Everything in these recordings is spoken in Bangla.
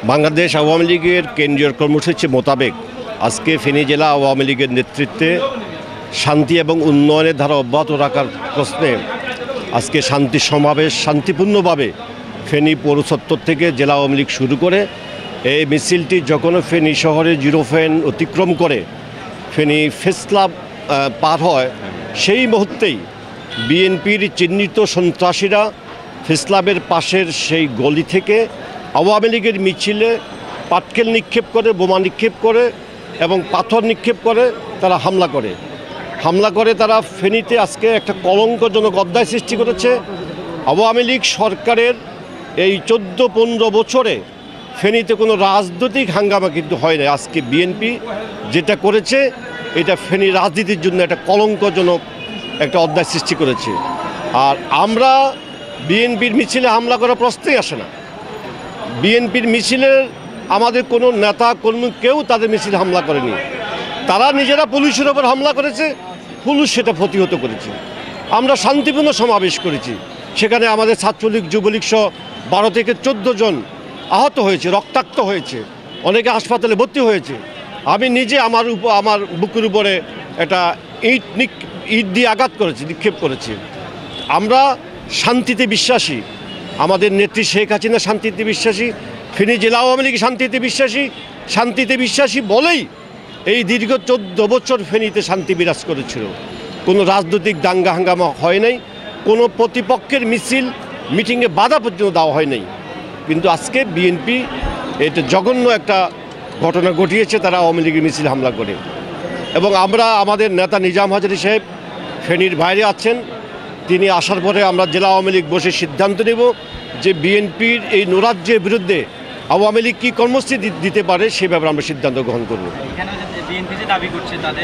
বাংলাদেশ আওয়ামী লীগের কেন্দ্রীয় কর্মসূচি মোতাবেক আজকে ফেনী জেলা আওয়ামী লীগের নেতৃত্বে শান্তি এবং উন্নয়নের ধারা অব্যাহত রাখার প্রশ্নে আজকে শান্তি সমাবেশ শান্তিপূর্ণভাবে ফেনী পৌর চত্বর থেকে জেলা আওয়ামী লীগ শুরু করে এই মিছিলটি যখন ফেনী শহরে জিরো ফেন অতিক্রম করে ফেনী প্রেস ক্লাব পার হয় সেই মুহূর্তেই বিএনপির চিহ্নিত সন্ত্রাসীরা প্রেস ক্লাবের পাশের সেই গলি থেকে আওয়ামী লীগের মিছিলে পাটকেল নিক্ষেপ করে, বোমা নিক্ষেপ করে এবং পাথর নিক্ষেপ করে তারা হামলা করে তারা ফেনীতে আজকে একটা কলঙ্কজনক অধ্যায় সৃষ্টি করেছে। আওয়ামী লীগ সরকারের এই 14-15 বছরে ফেনীতে কোনো রাজনৈতিক হাঙ্গামা কিন্তু হয় না। আজকে বিএনপি যেটা করেছে এটা ফেনী রাজনীতির জন্য একটা কলঙ্কজনক একটা অধ্যায় সৃষ্টি করেছে। আর আমরা বিএনপির মিছিলে হামলা করার প্রশ্নই আসে না। বিএনপির মিছিলের আমাদের কোনো নেতা কর্মী কেউ তাদের মিছিলে হামলা করেনি। তারা নিজেরা পুলিশের ওপর হামলা করেছে, পুলিশ সেটা প্রতিহত করেছে। আমরা শান্তিপূর্ণ সমাবেশ করেছি, সেখানে আমাদের ছাত্রলীগ যুবলীগ সহ 12 থেকে 14 জন আহত হয়েছে, রক্তাক্ত হয়েছে, অনেকে হাসপাতালে ভর্তি হয়েছে। আমি নিজে আমার বুকের উপরে একটা ইট দিয়ে আঘাত করেছি, নিক্ষেপ করেছি। আমরা শান্তিতে বিশ্বাসী, আমাদের নেত্রী শেখ হাসিনা শান্তিতে বিশ্বাসী, ফেনী জেলা আওয়ামী লীগ শান্তিতে বিশ্বাসী বলেই এই দীর্ঘ 14 বছর ফেনীতে শান্তি বিরাজ করেছিল। কোনো রাজনৈতিক দাঙ্গা হাঙ্গামা হয় নাই, কোনো প্রতিপক্ষের মিটিংয়ে বাধা পর্যন্ত দেওয়া হয় নাই। কিন্তু আজকে বিএনপি এটা জঘন্য একটা ঘটনা ঘটিয়েছে, তারা আওয়ামী লীগের মিছিল হামলা করে। এবং আমরা আমাদের নেতা নিজাম হাজারী সাহেব ফেনীর বাইরে আছেন, তিনি আসার পরে আমরা জেলা আওয়ামী লীগ বসে সিদ্ধান্ত নেব যে বিএনপির এই নৈরাজ্যের বিরুদ্ধে আওয়ামী লীগ কী কর্মসূচি দিতে পারে সে ব্যাপারে আমরা সিদ্ধান্ত গ্রহণ করব। বিএনপি যে দাবি করছে তাদের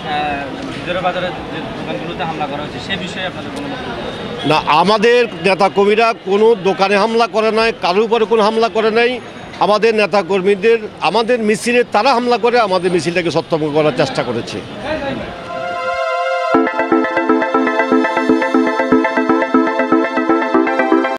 বাজারের দোকানগুলোতে হামলা করা হচ্ছে, সে বিষয়ে আপনাদের কোনো না, আমাদের নেতাকর্মীরা কোনো দোকানে হামলা করে নাই, কারোর উপরে কোনো হামলা করে নাই। আমাদের নেতাকর্মীদের আমাদের মিছিলে তারা হামলা করে আমাদের মিছিলটাকে ছত্রভঙ্গ করার চেষ্টা করেছে।